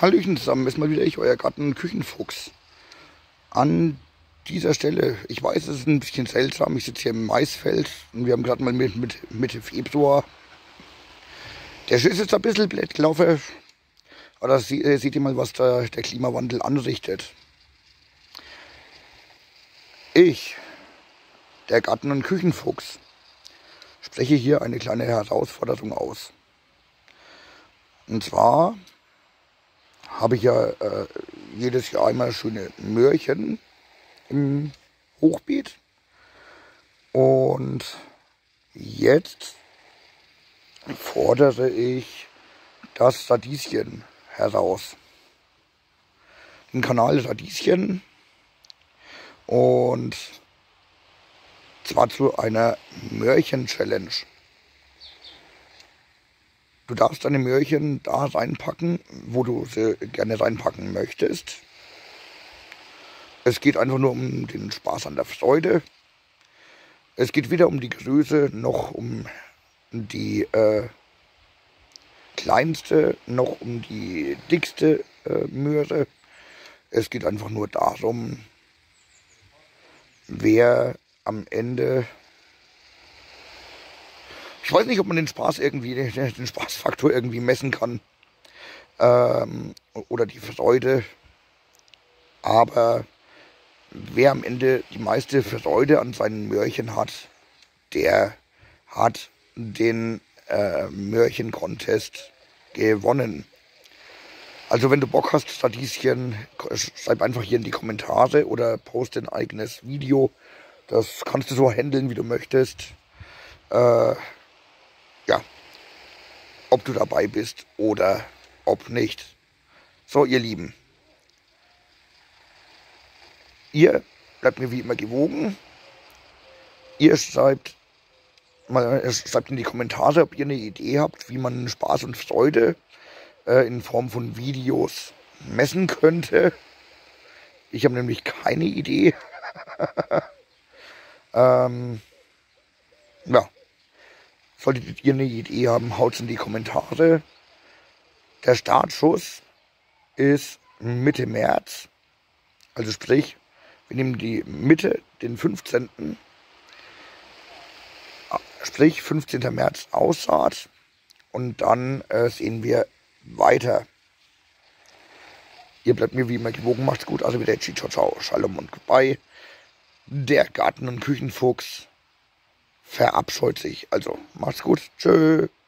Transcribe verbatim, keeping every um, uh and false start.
Hallöchen zusammen, ist mal wieder ich, euer Garten-Küchenfuchs. An dieser Stelle, ich weiß, es ist ein bisschen seltsam, ich sitze hier im Maisfeld und wir haben gerade mal mit, mit Mitte Februar. Der Schiss ist ein bisschen blöd gelaufen, aber da sie, seht ihr mal, was da der Klimawandel anrichtet. Ich, der Garten- und Küchenfuchs, spreche hier eine kleine Herausforderung aus. Und zwar habe ich ja äh, jedes Jahr immer schöne Möhrchen im Hochbeet. Und jetzt fordere ich das Radieschen heraus. Den Kanal Radieschen. Und zwar zu einer Möhrchen-Challenge. Du darfst deine Möhrchen da reinpacken, wo du sie gerne reinpacken möchtest. Es geht einfach nur um den Spaß an der Freude. Es geht weder um die Größe, noch um die äh, kleinste, noch um die dickste äh, Möhre. Es geht einfach nur darum, wer am Ende... Ich weiß nicht, ob man den Spaß irgendwie, den Spaßfaktor irgendwie messen kann. Ähm, oder die Freude. Aber wer am Ende die meiste Freude an seinen Möhrchen hat, der hat den äh, Möhrchen-Contest gewonnen. Also wenn du Bock hast, Radieschen, schreib einfach hier in die Kommentare oder poste ein eigenes Video. Das kannst du so handeln, wie du möchtest. Äh, ja, ob du dabei bist oder ob nicht. So, ihr Lieben. Ihr bleibt mir wie immer gewogen. Ihr schreibt, mal, schreibt in die Kommentare, ob ihr eine Idee habt, wie man Spaß und Freude äh, in Form von Videos messen könnte. Ich habe nämlich keine Idee. ähm, ja. Solltet ihr eine Idee haben, haut's in die Kommentare. Der Startschuss ist Mitte März. Also sprich, wir nehmen die Mitte, den fünfzehnten Sprich, fünfzehnten März Aussaat. Und dann äh, sehen wir weiter. Ihr bleibt mir wie immer gewogen. Macht's gut. Also wieder ciao, ciao, Shalom und Goodbye. Der Garten- und Küchenfuchs verabscheut sich. Also, macht's gut. Tschö.